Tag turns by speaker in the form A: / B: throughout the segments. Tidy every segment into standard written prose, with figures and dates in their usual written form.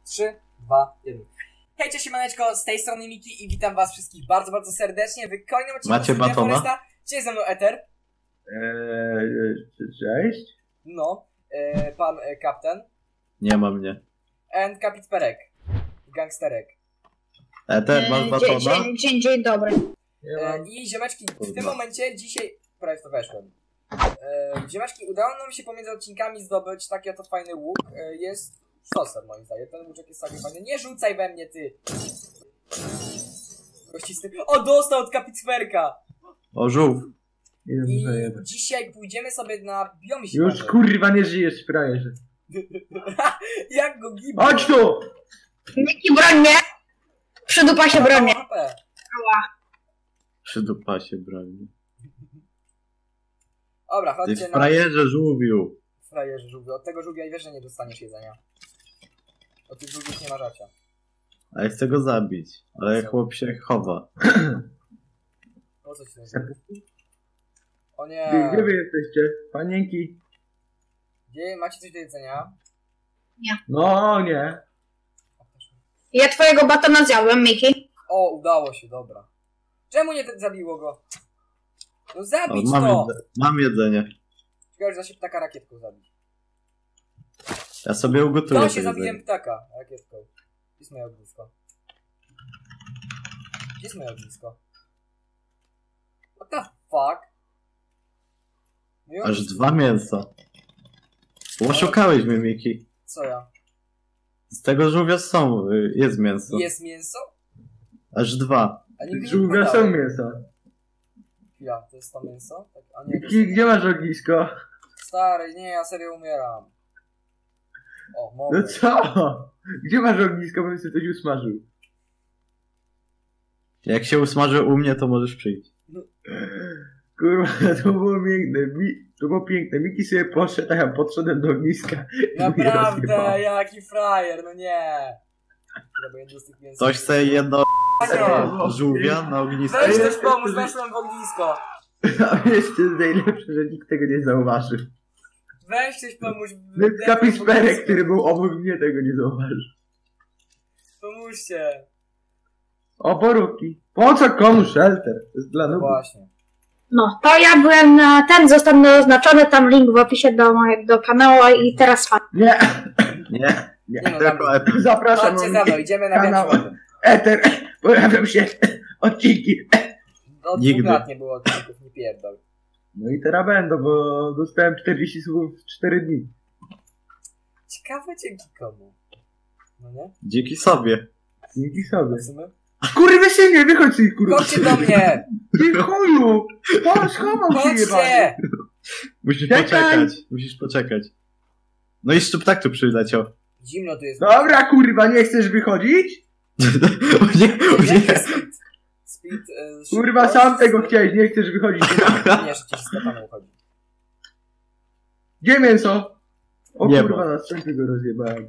A: 3, 2, 1. Hej, cześć, siemaneczko, z tej strony Miki i witam was wszystkich bardzo, bardzo serdecznie w kolejnym odcinku
B: Macie batona?
A: Foresta. Gdzie jest ze mną Ether?
C: Cześć.
A: No, pan kapitan.
B: Nie ma mnie.
A: And Kapicperek. Gangsterek.
B: Eter, masz batona?
D: Dzień dobry.
A: I ziomeczki, w tym momencie, dzisiaj, prawie w to weszłem. Ziomeczki, udało nam się pomiędzy odcinkami zdobyć taki oto fajny łuk. Jest sztoser moim zdaniem, ten łuczek jest taki fajny. Nie rzucaj we mnie, ty! Kościsty. O, dostał od Kapicperka!
B: O, żółw.
A: I dzisiaj pójdziemy sobie na biom zimowy.
C: Już kurwa nie żyjesz, frajerze.
A: Jak go gibę?
C: Chodź tu!
D: Miki, broń mnie! Przydupa się broń mnie.
B: Przydupa się broni.
A: Dobra,
B: Ty
A: chodźcie na...
B: frajerze żółwiu.
A: Frajerze żółwiu. Od tego żółwia i wiesz, że nie dostaniesz jedzenia. Od tych żółwiów nie ma żarcia.
B: A ja chcę go zabić. Ale chłop się chowa.
A: Po co ci to zrobić? O nie.
C: Gdzie wy jesteście? Panienki?
A: Gdzie macie coś do jedzenia?
C: No nie.
D: Ja twojego batona zjadłem, Miki.
A: O, udało się, dobra. Czemu nie zabiło go? No
B: O,
A: zabić
B: mam,
A: to!
B: mam jedzenie.
A: Ciekawe, że da się ptaka rakietką zabić.
B: Ja sobie ugotuję
A: To
B: to
A: się zabiłem
B: jedzenie.
A: ptaka rakietką. Gdzie jest moje ognisko? Gdzie jest moje ognisko? What the fuck? Moje
B: Aż
A: ognisko.
B: 2 mięsa. Oszukałeś mnie, Miki.
A: Co ja?
B: Z tego żółwia jest mięso.
A: Jest mięso?
B: Aż 2.
A: A nigdy nie
C: Żółwia są
A: badałem.
C: mięsa.
A: Chwila, to jest to mięso? Tak, a nie, to
C: Miki,
A: jest...
C: gdzie masz ognisko?
A: Stary, nie, ja serio umieram. O, mogę.
C: No co? Gdzie masz ognisko, bym sobie coś usmażył?
B: Jak się usmaży u mnie, to możesz przyjść.
C: Kurwa, to było piękne. To było piękne. Miki sobie poszedł, a ja podszedłem do ogniska.
A: Naprawdę, jaki frajer, no nie. Dobra, jedno z tych mięs...
B: Ktoś chce jedno
A: Ania,
B: żółwia na ognisku?
A: weź też pomóż, weszłem w ognisko.
C: A wiesz, to jest najlepsze, że nikt tego nie zauważył.
A: Weź coś pomóż.
C: Nawet Kapicperek, który był obok mnie, tego nie zauważył.
A: Pomóżcie.
C: O, borówki. Po co komu shelter? To jest dla
A: No
C: nubów.
A: właśnie.
D: No, to ja byłem na ten, został oznaczony tam link w opisie do kanału i teraz fan.
C: Nie,
B: Nie.
A: Nie no,
B: Tylko
A: dobra.
B: Eter.
C: zapraszam.
A: Chodźcie za mną, idziemy na
C: kanał.
A: biom.
C: Eter, pojawią się odcinki.
A: Od
B: Nigdy.
A: 2 lat nie było odcinków, nie pierdol.
C: No i teraz będą, bo dostałem 40 słów w 4 dni.
A: Ciekawe dzięki komu. No nie?
B: Dzięki sobie.
C: Dzięki sobie.
A: W sumie?
C: Kurwa się nie, wychodź z kurwa.
A: Chodźcie do mnie!
C: Ty chuju! O, schował się jebany.
A: Chodźcie!
B: Musisz
C: Czekaj.
B: poczekać. Musisz poczekać. No i szczuptak tu przyleciał.
A: Zimno tu jest.
C: Dobra kurwa, nie chcesz wychodzić?
B: O nie, o nie.
A: Speed,
C: Kurwa,
A: szybkość,
C: sam tego chciałeś, nie chcesz wychodzić.
A: Nie, szybciej z katana uchodzi.
C: Gdzie mięso? O
B: Nie
C: kurwa,
B: ma.
C: na strzępy go rozjebałem.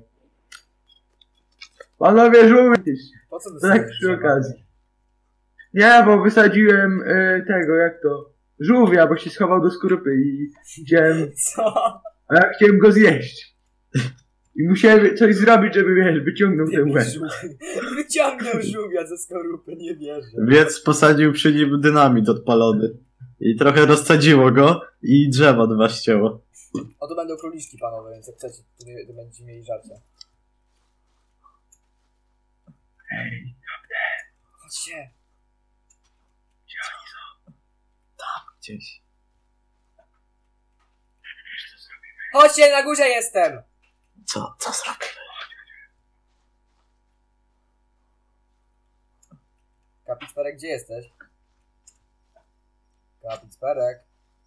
C: Panowie, żółwi.
A: Po co
C: Tak przy okazji. Nie, bo wysadziłem tego, jak to? Żółwia, bo się schował do skorupy i chciałem,
A: Co?
C: a ja chciałem go zjeść. I musiałem coś zrobić, żeby, wiesz, wyciągnął ten łeb.
A: Wyciągnął żółwia ze skorupy, nie wierzę.
B: Więc posadził przy nim dynamit odpalony. I trochę rozsadziło go i drzewa 2 ścięło.
A: O, to będą króliczki, panowie, więc jak chcecie, to będziecie mieli żarcie.
C: Hej,
A: Chodźcie.
B: Gdzieś.
A: Chodźcie, na górze jestem!
B: Co zrobimy?
A: Kapicperek, gdzie jesteś? Kapicperek.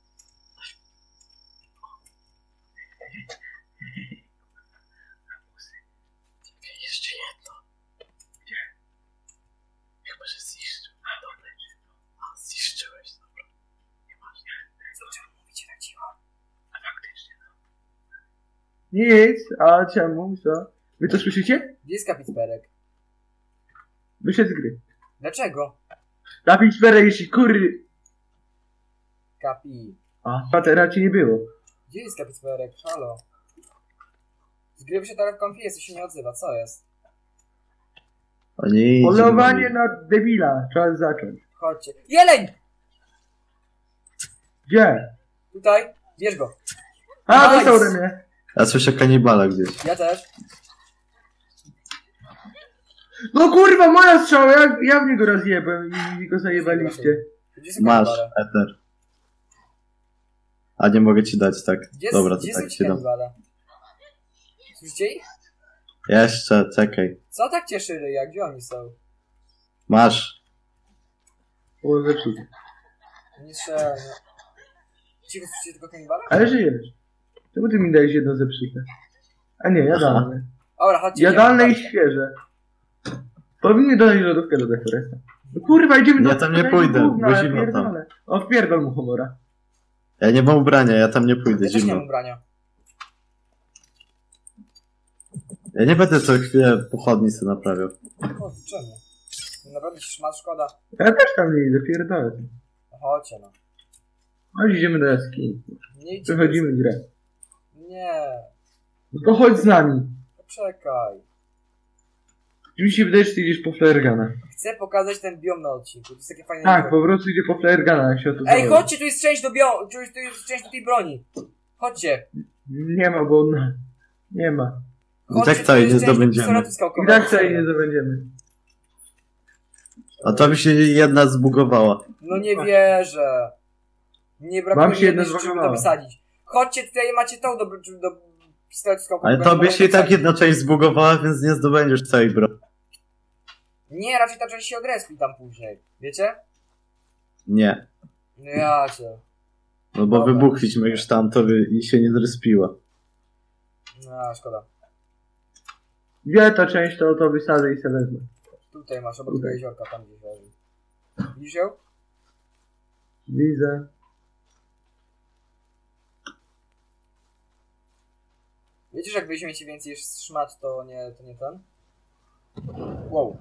B: Jeszcze jedno. Gdzie? Chyba, że zniszczył. Dobra. A, zniszczyłeś, dobra. Nieważne.
A: Zacząłem mówić na cicho.
B: A faktycznie, no.
C: nic, a czemu, co? Wy to słyszycie?
A: Gdzie jest Kapicperek?
C: Wyszedł z gry.
A: Dlaczego?
C: Kapicperek, jeśli kurry...
A: Kapi.
C: A teraz ci nie było.
A: Gdzie jest Kapicperek? Halo? Zgrywa się teraz w konfie, coś się nie odzywa, co jest?
B: Oni
C: Polowanie na debila. Trzeba zacząć.
A: Chodźcie. Jeleń!
C: Gdzie?
A: Tutaj. Bierz go.
C: A,
A: Nice.
C: dostał ode mnie.
B: Ja słyszę kanibala gdzieś.
A: Ja też.
C: No kurwa, moja strzała, ja w niego rozjebłem i go zajebaliście.
A: Gdzie jest
B: Masz,
A: kanibale?
B: Eter. A nie mogę ci dać, tak.
A: Gdzie,
B: Dobra, to
A: gdzie
B: tak
A: są ci
B: ci dam.
A: kanibale? Słyszycie ich?
B: Jeszcze, czekaj.
A: Co tak cieszy ryja? Gdzie oni są?
B: Masz.
C: O, zepsuty.
A: Nie strzelę. Cicho, słyszycie tylko kanibala?
C: Ale żyjesz. Czemu ty mi dajesz jedno zepsute? A nie, jadalne.
A: Dobra, chodźcie.
C: Jadalne i
A: idziemy.
C: świeże. Powinni dodać lodówkę do Deforesta. No kurwa, idziemy do
B: Ja tam nie
C: tego
B: pójdę,
C: gówna,
B: bo
C: ja
B: zimno tam.
C: pierdolę. O, wpierdol mu homora.
B: Ja nie mam ubrania, ja tam nie pójdę,
A: Ja też nie
B: zimno.
A: mam ubrania.
B: Ja nie będę co chwilę pochodni sobie naprawiał.
A: O, czemu? Naprawdę ci szmat szkoda.
C: Ja też tam nie idę, pierdolę.
A: No chodźcie no.
C: Chodź, idziemy do jaskini.
A: Nie idźcie.
C: Przechodzimy grę.
A: Nie.
C: No to chodź z nami.
A: Poczekaj.
C: Mi się wydaje, że ty idziesz po Flaregana.
A: Chcę pokazać ten biom na odcinku. To jest takie fajne
C: Tak,
A: biom.
C: po prostu idzie po Flaregana, jak się o to
A: Ej,
C: założy.
A: chodźcie, tu jest część do biomu. Tu jest część do tej broni. Chodźcie.
C: Nie ma, bo on... Nie ma.
B: I
A: Chodźcie,
B: tak całej
A: tu
B: nie
A: jest część do
B: zdobędziemy.
A: pistoletu
C: I
A: skałkowego.
C: tak sobie nie zdobędziemy.
B: A to mi się jedna zbugowała.
A: No nie wierzę. Nie
C: Wam
A: brakuje
C: się
A: mi jednej
C: jedna
A: rzeczy, żeby to
C: zbagowała.
A: wysadzić. Chodźcie, tutaj macie tą do pistoletu skałkowego.
B: Ale tobie się i tak
A: Wysadzić.
B: jedna część zbugowała, więc nie zdobędziesz całej broni.
A: Nie, raczej ta część się odrespi tam później. Wiecie?
B: Nie.
A: No ja cię.
B: No bo
A: Dobra.
B: wybuchliśmy już tam, to i się nie zrespiła.
A: No, szkoda.
C: Gdzie ta część, to wysadzę i se wezmę.
A: Tutaj masz, obok
C: Tutaj.
A: tego jeziorka, tam gdzieś leży. Widzisz ją?
C: Widzę.
A: Wiecie, że jak weźmiecie więcej szmat, to nie ten? Wow.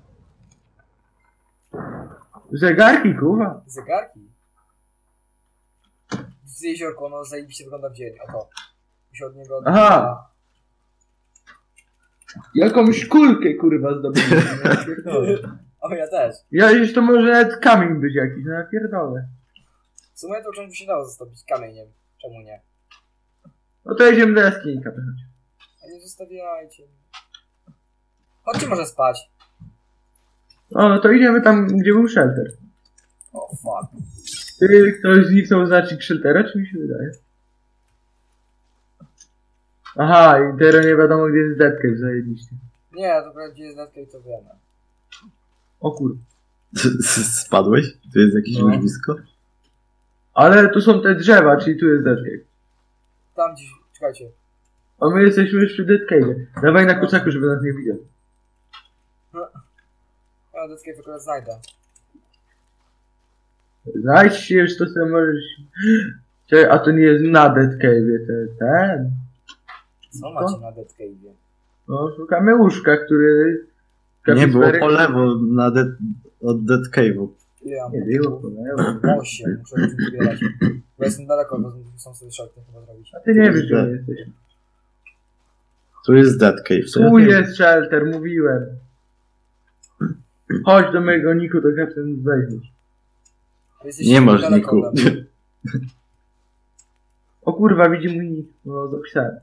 C: Zegarki, kurwa.
A: Zegarki? Z jeziorko, ono zajebiście wygląda w dzień. Oto. Mi się od niego
C: Aha. Jakąś kulkę, kurwa, zdobyłem. Ja pierdolę.
A: O, ja też.
C: Ja już to może nawet kamień być jakiś, no ja pierdolę.
A: W sumie to czymś by się dało zastąpić kamieniem. Czemu nie?
C: No to jedziemy do jaskini, kapitan.
A: A nie zostawiajcie. Chodźcie może spać.
C: O, no to idziemy tam, gdzie był shelter.
A: O, fuck.
C: Ty, ktoś zniknął znacznik sheltera, czy mi się wydaje? Aha, i teraz nie wiadomo, gdzie jest Dead Cave, zajebiście.
A: Nie, to gdzie jest Netka i to wiemy.
C: O kurwa.
B: Spadłeś? Tu jest jakieś
C: No.
B: łożysko?
C: Ale tu są te drzewa, czyli tu jest Dead Cave.
A: Tam gdzieś, czekajcie.
C: A my jesteśmy już przy Dead Cave. Dawaj na kucaku, żeby nas nie widział.
A: Ja Netkę akurat znajdę.
C: Znajdź się już, to sobie możesz... Czekaj, a to nie jest na Dead Cave, ten.
A: Co macie na Dead Cave'ie?
C: No, szukamy łóżka, który...
B: Nie było
C: Kapitan-
B: po lewo od Dead Cave'u.
A: Ile ja mam?
C: Nie było, po lewo.
A: 8, muszę już zbierać. Bo jestem daleko, bo są sobie shorty chyba zrobić.
C: A ty nie wiesz, gdzie my jesteśmy.
B: Tu jest Dead Cave. co ja
C: Tu
B: wiem.
C: jest shelter, mówiłem. Chodź do mojego niku, to Captain weźmiesz.
A: Jesteście
B: Nie masz
A: daleko
B: niku.
A: ode mnie.
C: O kurwa, widzi mój nick. No, zapisałem.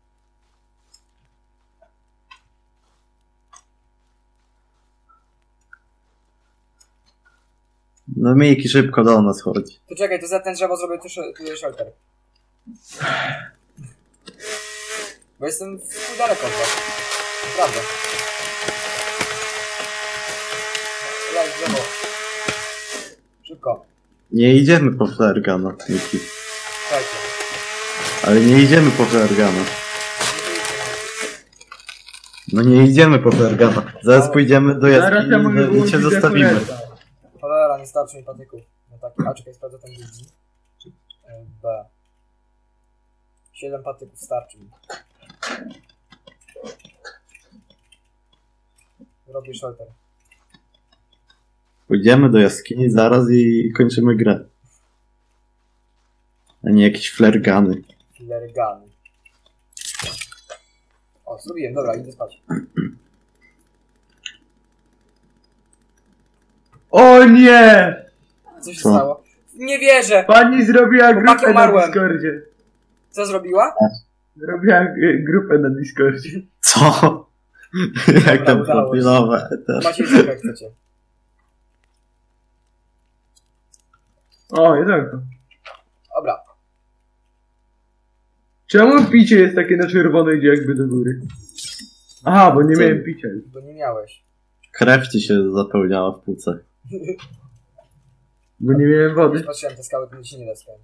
B: No Miki szybko do nas chodzi.
A: To czekaj, to za ten drzewo zrobię tu jest shelter. Bo jestem w chuj daleko od was. Naprawdę. Lej, drzewo. Szybko.
B: Nie idziemy po Flergana, Miki.
A: Czekajcie.
B: Ale nie idziemy po Flergana. No nie idziemy po Flergana. Zaraz pójdziemy do
C: Zaraz ja
B: jaskini
C: mogę
B: i cię
C: wyłączyć
B: zostawimy.
C: Deforesta.
A: Cholera, nie starczy mi patyków. No tak, a czekaj, sprawdzę ten drugi. B. 7 patyków starczy mi. Robię shelter.
B: Pójdziemy do jaskini zaraz i kończymy grę. A nie jakieś Flergany.
A: Flergany. O, zrobiłem, dobra, idę spać.
C: O nie!
A: Co się
B: Co?
A: stało? Nie wierzę!
C: Pani zrobiła
A: Chłopaki,
C: grupę na
A: umarłem.
C: Discordzie.
A: Co zrobiła?
C: Zrobiła grupę na Discordzie.
B: Co? Jak tam
A: udało się.
B: profilowe.
A: Macie jedzonko jak chcecie.
C: O, jedzonko.
A: Dobra.
C: Czemu picie jest takie na czerwono idzie jakby do góry? Aha, bo nie
B: Co?
C: miałem picia.
A: Bo nie miałeś.
B: Krew ci się zapełniała w płucach.
C: Bo nie miałem wody.
A: Już patrzyłem te skały, to mi się nie da spiąć.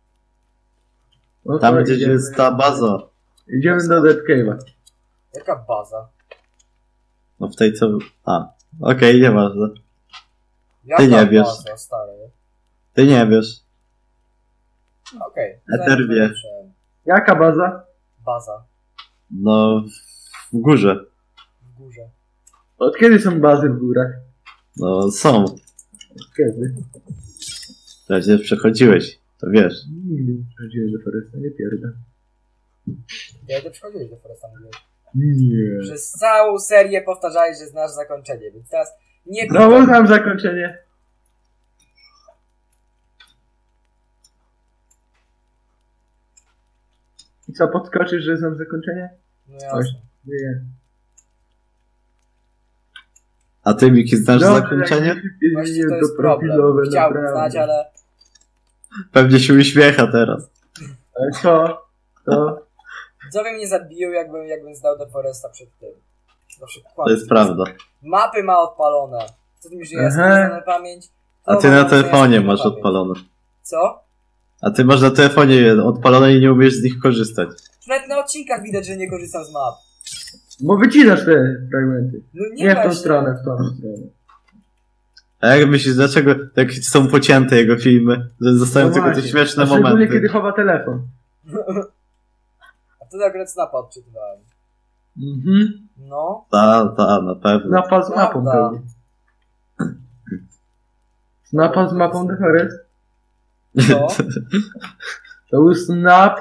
C: No
B: Tam
C: to
B: gdzieś
C: idziemy-
B: jest ta baza.
C: Idziemy do Dead Cave'a.
A: Jaka baza?
B: No w tej co... A. Okej, nieważne.
A: Jaka
B: nie wiesz.
A: baza, stary?
B: Ty nie wiesz.
A: Okej.
B: Eter wie.
C: Jaka baza?
A: Baza.
B: No... W górze.
A: W górze.
C: Od kiedy są bazy w górach?
B: No są.
C: Od kiedy?
B: Przecież przechodziłeś. To wiesz.
C: Nigdy nie przychodziłem do Foresta, nie pierdolę.
A: Ja to przychodziłeś do Foresta, mówię.
C: Nie.
A: Przez całą serię powtarzałeś, że znasz zakończenie, więc teraz nie
C: No bo znam zakończenie. I co, podskoczysz, że znam zakończenie?
A: No jasne.
C: Nie.
B: A ty, Miki, znasz
C: Dobrze,
B: zakończenie?
C: jak się
A: Właśnie
C: zmieniłem,
A: to jest
C: profilowe,
A: problem. Chciałbym
C: naprawdę.
A: znać, ale...
B: Pewnie się uśmiecha teraz.
C: Ale co? To?
A: Widzowie mnie zabiją, jakbym zdał do Foresta przed tym. Zawsze
B: To
A: kłamie.
B: jest prawda.
A: Mapy ma odpalone. Co ty mi, że jest
C: Aha.
A: na pamięć?
B: A
A: To
B: ty
A: ma
B: na
A: że ja
B: telefonie
A: jestem
B: masz
A: na pamięć.
B: odpalone.
A: Co?
B: A ty masz na telefonie je odpalone i nie umiesz z nich korzystać.
A: Nawet na odcinkach widać, że nie korzystam z map.
C: Bo wycinasz te fragmenty.
A: No
C: Nie w tą
A: właśnie.
C: stronę, w tą stronę.
B: A jak myślisz, dlaczego tak są pocięte jego filmy? Że zostają
C: No
B: tylko te
C: właśnie.
B: śmieszne
C: A szczególnie
B: momenty.
C: kiedy chowa telefon.
A: A wtedy akurat snapa odczytywałem.
C: Mhm.
A: No.
B: Ta, na pewno.
C: Snapa z mapą
A: Prawda.
C: pewnie. Snapa z mapą The Forest.
A: Co?
C: To był snap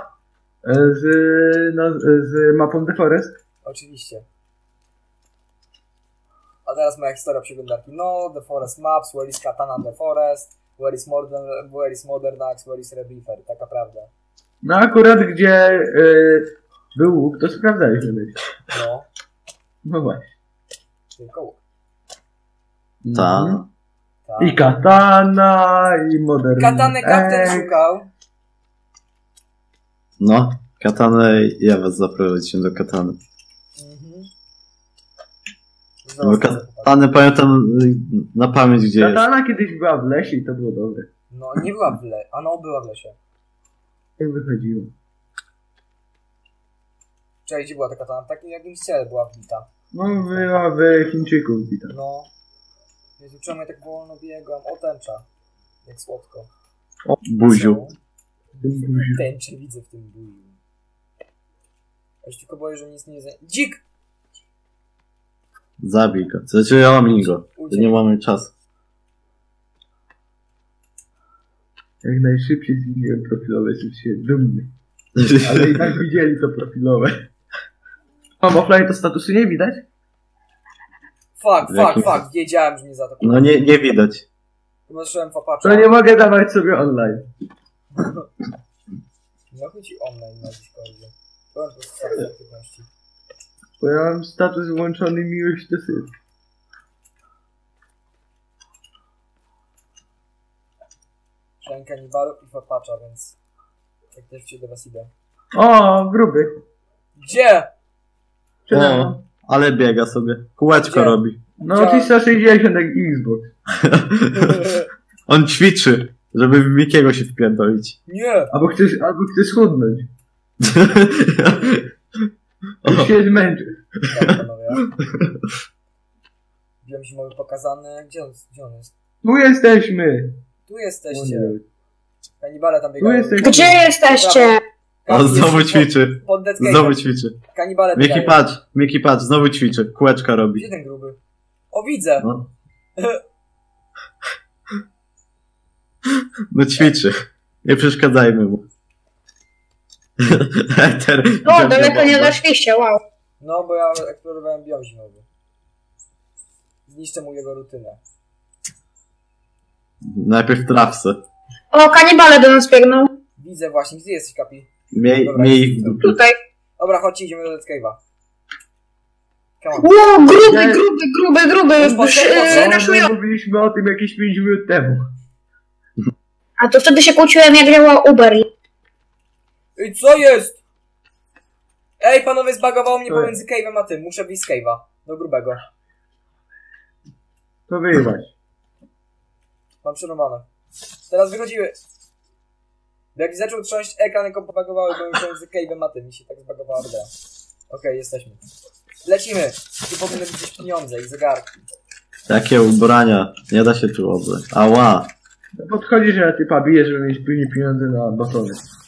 C: z mapą The Forest.
A: Oczywiście. A teraz moja historia przeglądarki. No, The Forest Maps, where is Katana The Forest, where is Modern Axe, where is Rebreather. Taka prawda.
C: No akurat gdzie był łuk, to sprawdzaliśmy myśl.
A: No,
C: No właśnie.
A: tylko łuk.
B: Ta.
C: Mhm.
A: Tak.
C: I katana, i modern.
A: Katanę kapten szukał.
B: No, katanę, ja was zaprowadziłem do katany.
A: Mhm.
B: Bo
A: Znowu
B: katanę pamiętam na pamięć gdzie jest.
C: Katana kiedyś była w lesie i to było dobre.
A: No, nie była w lesie. A no, była w lesie.
C: Jak wychodziło.
A: Czekaj, gdzie była ta katana? W takim jakimś ciele była wbita.
C: No była w Chińczyku wbita.
A: No. Jezu, czemu ja tak wolno biegam? O, tęcza. Jak słodko.
B: Buziu.
C: W tym buziu.
A: Tęczę widzę w tym buziu. Ja się tylko boję, że nic nie jest. Dzik!
B: Zabij go. Znaczy, omiń go. To
A: Uciekł.
B: nie mamy czasu.
C: Jak najszybciej zmieniłem profilowe, jestem się dumny. Ale i tak widzieli to profilowe. Mam offline to statusu nie widać?
A: Fuck, wiedziałem, że mnie zaatakują.
B: No nie widać.
A: Zobaczyłem papacza.
C: To nie mogę dawać sobie online.
A: No chodzi online na Discordzie. Byłem po prostu status aktywności.
C: Bo ja mam status włączony miłość do syf.
A: Szałem kanibalów i papacza, więc... Tak też cię do was idę.
C: O, gruby.
A: Gdzie?
C: Przede mną.
B: O, ale biega sobie. Kółeczko
A: Gdzie?
B: robi.
C: No 360 jak Xbox.
B: On ćwiczy, żeby w Mikiego się wpierdolić.
A: Nie!
C: Albo chcesz schudnąć. Już się zmęczy.
A: Tak, panowie. Biom zimowy pokazany. Gdzie on jest?
C: Tu jesteśmy.
A: Tu
C: O
A: jesteście.
C: nie.
A: Kanibale tam
C: Tu
A: biegają.
C: jesteśmy.
D: Gdzie jesteście?
B: On znowu ćwiczy.
A: Pod Dead
B: Znowu
A: Cave'em.
B: ćwiczy.
A: Kanibale
B: Miki
A: biegają.
B: patrz, znowu ćwiczy. Kółeczka robi.
A: Gdzie ten gruby? O, widzę!
B: No. No ćwiczy. Nie przeszkadzajmy mu. Eter.
D: O, daleko nie doszliście, wow.
A: No, bo ja eksplorowałem biom zimowy. Zniszczę mu jego rutynę.
B: Najpierw trapsy.
D: O, kanibale do nas biegną.
A: Widzę właśnie, gdzie jesteś, Kapi?
B: Miej ich w dupie.
D: Tutaj.
A: Dobra, chodźcie, idziemy do Dead Cave'a. Come on.
D: Ło, gruby,
C: Nie.
D: gruby.
A: Już poszedł,
D: Naszują.
C: Mówiliśmy o tym jakieś 5 minut temu.
D: A to wtedy się kłóciłem, jak działa Uber.
A: Ej, co jest? Ej, panowie, zbagowało mnie
C: Co
A: pomiędzy cave'em a tym. Muszę wyjść z cave'a. Do grubego.
C: To wyjechać.
A: Mam przerwane. Teraz wychodziły. Jak zaczął trząść ekran, jak pobagowały, byłem pomiędzy cave'em a tym. Mi się tak zbagowała gra. Okej, jesteśmy. Lecimy. Tu powinny być gdzieś pieniądze i zegarki.
B: Jakie ubrania. Nie da się tu obrać. Ała.
C: Podchodzi, że na typa bije, żeby mieć później pieniądze na batony.